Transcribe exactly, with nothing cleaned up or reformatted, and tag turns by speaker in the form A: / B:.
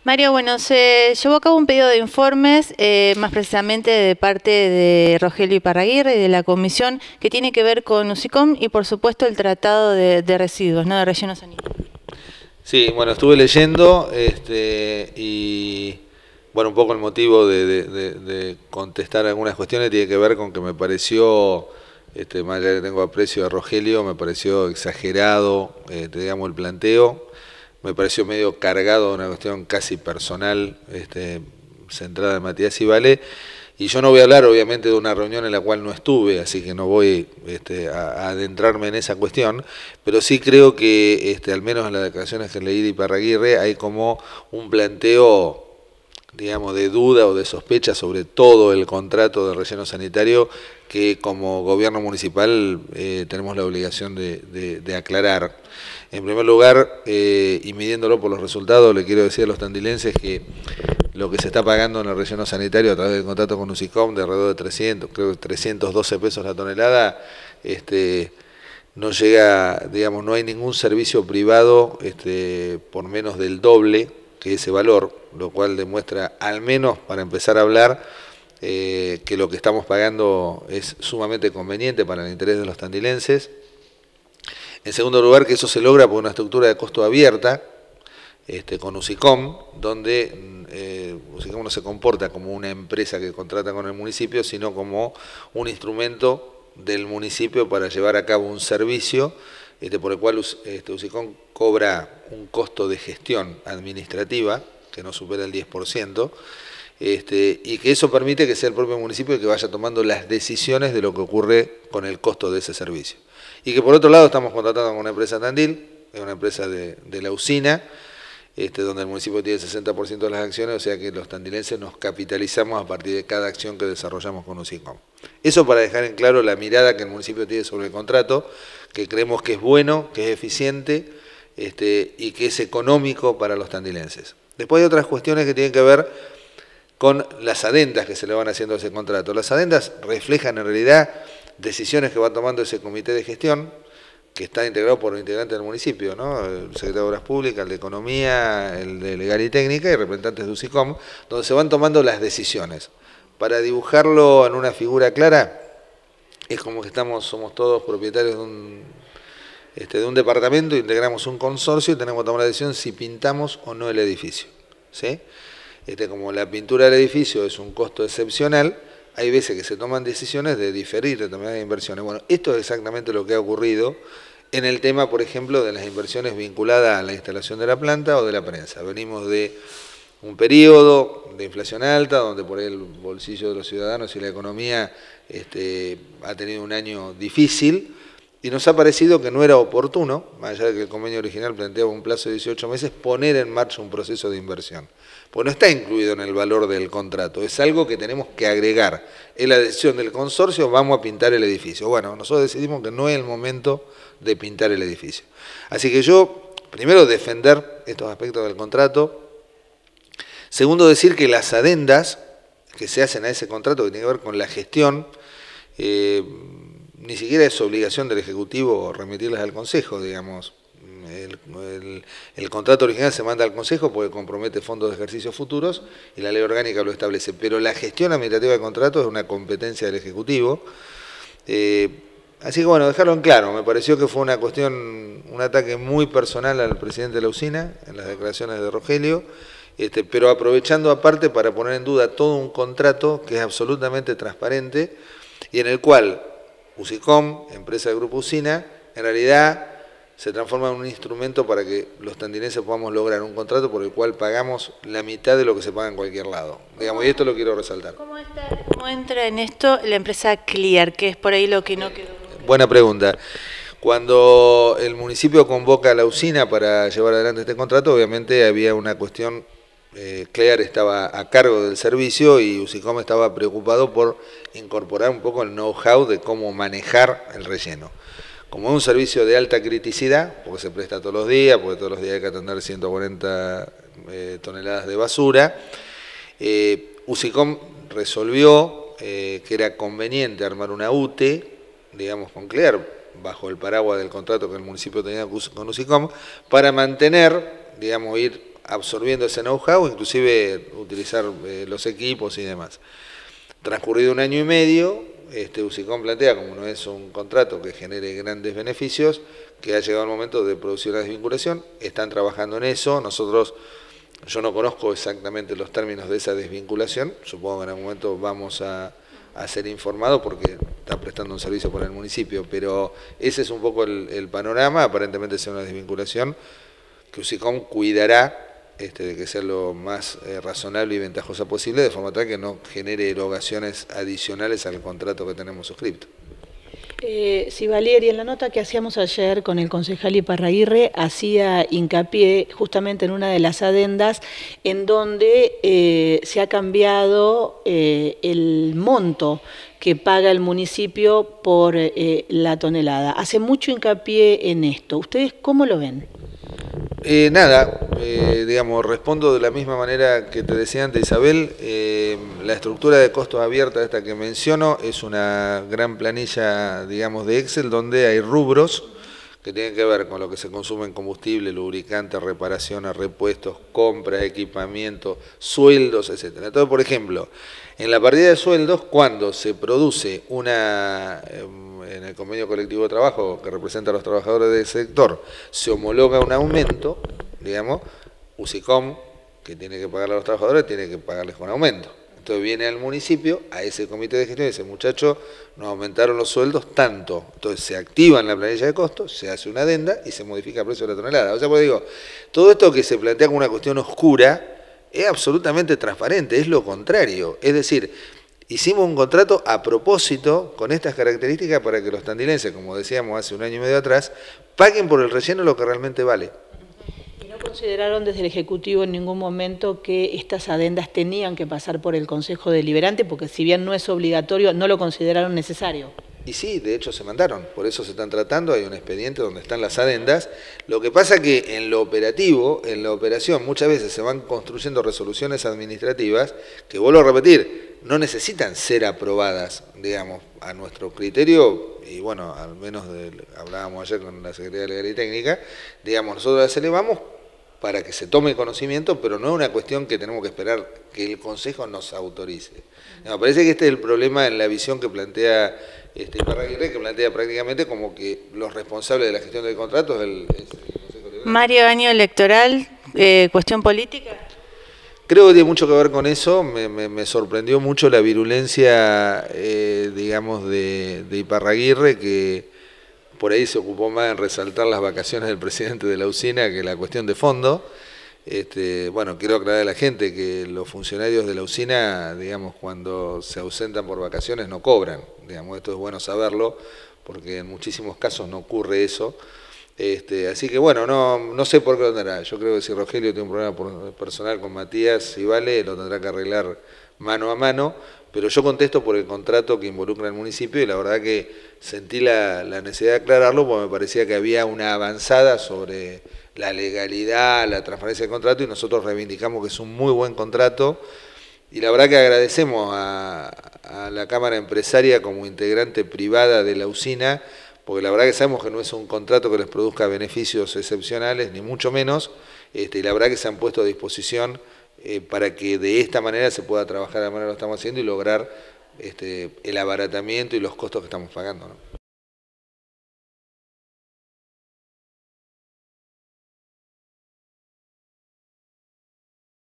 A: Mario, bueno, se llevó a cabo un pedido de informes, eh, más precisamente de parte de Rogelio Iparraguirre y de la comisión, que tiene que ver con USICOM y, por supuesto, el tratado de, de residuos, ¿no?, de relleno sanitario.
B: Sí, bueno, estuve leyendo este, y, bueno, un poco el motivo de, de, de, de contestar algunas cuestiones tiene que ver con que me pareció, este, más allá de que tengo aprecio a Rogelio, me pareció exagerado, eh, digamos, el planteo. Me pareció medio cargado de una cuestión casi personal, este, centrada en Matías y Vale. Y yo no voy a hablar, obviamente, de una reunión en la cual no estuve, así que no voy este, a, a adentrarme en esa cuestión, pero sí creo que, este, al menos en las declaraciones que leí de Iparraguirre, hay como un planteo, digamos, de duda o de sospecha sobre todo el contrato de relleno sanitario que como gobierno municipal eh, tenemos la obligación de, de, de aclarar. En primer lugar, eh, y midiéndolo por los resultados, le quiero decir a los tandilenses que lo que se está pagando en el relleno sanitario a través del contrato con USICOM de alrededor de trescientos, creo que trescientos doce pesos la tonelada, este, no llega, digamos, no hay ningún servicio privado este, por menos del doble que ese valor, lo cual demuestra, al menos para empezar a hablar, eh, que lo que estamos pagando es sumamente conveniente para el interés de los tandilenses. En segundo lugar, que eso se logra por una estructura de costo abierta, este, con USICOM, donde eh, USICOM no se comporta como una empresa que contrata con el municipio, sino como un instrumento del municipio para llevar a cabo un servicio, este, por el cual este, USICOM cobra un costo de gestión administrativa que no supera el diez por ciento, este, y que eso permite que sea el propio municipio el que vaya tomando las decisiones de lo que ocurre con el costo de ese servicio. Y que por otro lado estamos contratando con una empresa Tandil, es una empresa de, de la usina, este, donde el municipio tiene el sesenta por ciento de las acciones, o sea que los tandilenses nos capitalizamos a partir de cada acción que desarrollamos con USICOM. Eso para dejar en claro la mirada que el municipio tiene sobre el contrato, que creemos que es bueno, que es eficiente este, y que es económico para los tandilenses. Después hay otras cuestiones que tienen que ver con las adendas que se le van haciendo a ese contrato. Las adendas reflejan en realidad decisiones que va tomando ese comité de gestión, que está integrado por los integrantes del municipio, ¿no? El secretario de Obras Públicas, el de Economía, el de Legal y Técnica y representantes de USICOM, donde se van tomando las decisiones. Para dibujarlo en una figura clara, es como que estamos, somos todos propietarios de un, este, de un departamento, integramos un consorcio y tenemos que tomar la decisión si pintamos o no el edificio, ¿sí? Este, como la pintura del edificio es un costo excepcional, hay veces que se toman decisiones de diferir determinadas inversiones. Bueno, esto es exactamente lo que ha ocurrido en el tema, por ejemplo, de las inversiones vinculadas a la instalación de la planta o de la prensa. Venimos de un periodo de inflación alta, donde por ahí el bolsillo de los ciudadanos y la economía este, ha tenido un año difícil, y nos ha parecido que no era oportuno, más allá de que el convenio original planteaba un plazo de dieciocho meses, poner en marcha un proceso de inversión. Porque no está incluido en el valor del contrato, es algo que tenemos que agregar. Es la decisión del consorcio, vamos a pintar el edificio. Bueno, nosotros decidimos que no es el momento de pintar el edificio. Así que yo, primero, defender estos aspectos del contrato. Segundo, decir que las adendas que se hacen a ese contrato, que tiene que ver con la gestión, eh, ni siquiera es obligación del Ejecutivo remitirlas al Consejo, digamos. El, el, el contrato original se manda al Consejo porque compromete fondos de ejercicios futuros y la ley orgánica lo establece, pero la gestión administrativa del contrato es una competencia del Ejecutivo. Eh, así que bueno, dejarlo en claro, me pareció que fue una cuestión, un ataque muy personal al presidente de la usina en las declaraciones de Rogelio, este, pero aprovechando aparte para poner en duda todo un contrato que es absolutamente transparente y en el cual USICOM, empresa del Grupo Usina, en realidad se transforma en un instrumento para que los tandilenses podamos lograr un contrato por el cual pagamos la mitad de lo que se paga en cualquier lado. Digamos, y esto lo quiero resaltar.
A: ¿Cómo, está, ¿Cómo entra en esto la empresa Clear, que es por ahí lo que no quedó?
B: Buena pregunta. Cuando el municipio convoca a la usina para llevar adelante este contrato, obviamente había una cuestión, eh, Clear estaba a cargo del servicio y USICOM estaba preocupado por incorporar un poco el know-how de cómo manejar el relleno. Como es un servicio de alta criticidad, porque se presta todos los días, porque todos los días hay que atender ciento cuarenta eh, toneladas de basura, eh, USICOM resolvió eh, que era conveniente armar una U T E, digamos con Clear, bajo el paraguas del contrato que el municipio tenía con USICOM, para mantener, digamos, ir absorbiendo ese know-how, inclusive utilizar eh, los equipos y demás. Transcurrido un año y medio, este, UCICOM plantea, como no es un contrato que genere grandes beneficios, que ha llegado el momento de producir una desvinculación, están trabajando en eso, nosotros, yo no conozco exactamente los términos de esa desvinculación, supongo que en algún momento vamos a, a ser informados porque está prestando un servicio para el municipio, pero ese es un poco el, el panorama, aparentemente sea una desvinculación que UCICOM cuidará Este, de que sea lo más eh, razonable y ventajosa posible, de forma tal que no genere erogaciones adicionales al contrato que tenemos suscrito.
C: Eh, sí, Valeria, en la nota que hacíamos ayer con el concejal Iparraguirre, hacía hincapié justamente en una de las adendas en donde eh, se ha cambiado eh, el monto que paga el municipio por eh, la tonelada. Hace mucho hincapié en esto. ¿Ustedes cómo lo ven?
B: Eh, nada, eh, digamos, respondo de la misma manera que te decía antes, Isabel. Eh, la estructura de costos abierta esta que menciono es una gran planilla, digamos, de Excel donde hay rubros que tienen que ver con lo que se consume en combustible, lubricantes, reparaciones, repuestos, compras, equipamiento, sueldos, etcétera. Entonces, por ejemplo, en la partida de sueldos, cuando se produce una, en el convenio colectivo de trabajo que representa a los trabajadores del sector, se homologa un aumento, digamos, UCICOM, que tiene que pagarle a los trabajadores, tiene que pagarles con aumento. Entonces viene al municipio, a ese comité de gestión y dice, muchachos, nos aumentaron los sueldos tanto. Entonces se activa en la planilla de costos, se hace una adenda y se modifica el precio de la tonelada. O sea, pues digo, todo esto que se plantea como una cuestión oscura es absolutamente transparente, es lo contrario. Es decir, hicimos un contrato a propósito con estas características para que los tandilenses, como decíamos hace un año y medio atrás, paguen por el relleno lo que realmente vale.
C: ¿No consideraron desde el Ejecutivo en ningún momento que estas adendas tenían que pasar por el Consejo Deliberante? Porque si bien no es obligatorio, no lo consideraron necesario.
B: Y sí, de hecho se mandaron, por eso se están tratando, hay un expediente donde están las adendas. Lo que pasa que en lo operativo, en la operación, muchas veces se van construyendo resoluciones administrativas que, vuelvo a repetir, no necesitan ser aprobadas, digamos, a nuestro criterio, y bueno, al menos de, hablábamos ayer con la Secretaría Legal y Técnica, digamos, nosotros las elevamos para que se tome conocimiento, pero no es una cuestión que tenemos que esperar que el Consejo nos autorice. Me parece que este es el problema en la visión que plantea este, Iparraguirre, que plantea prácticamente como que los responsables de la gestión del contrato es el, es el Consejo Liberal.
A: Mario, año electoral, eh, cuestión política.
B: Creo que tiene mucho que ver con eso, me, me, me sorprendió mucho la virulencia, eh, digamos, de, de Iparraguirre, que por ahí se ocupó más en resaltar las vacaciones del presidente de la usina que la cuestión de fondo. Este, bueno, quiero aclarar a la gente que los funcionarios de la usina, digamos, cuando se ausentan por vacaciones no cobran. Digamos, esto es bueno saberlo, porque en muchísimos casos no ocurre eso. Este, así que bueno, no, no sé por qué lo tendrá. Yo creo que si Rogelio tiene un problema personal con Matías, si vale, lo tendrá que arreglar mano a mano. Pero yo contesto por el contrato que involucra al municipio y la verdad que sentí la, la necesidad de aclararlo porque me parecía que había una avanzada sobre la legalidad, la transparencia del contrato y nosotros reivindicamos que es un muy buen contrato y la verdad que agradecemos a, a la Cámara Empresaria como integrante privada de la usina porque la verdad que sabemos que no es un contrato que les produzca beneficios excepcionales ni mucho menos este, y la verdad que se han puesto a disposición Eh, para que de esta manera se pueda trabajar de la manera que lo estamos haciendo y lograr este, el abaratamiento y los costos que estamos pagando, ¿no?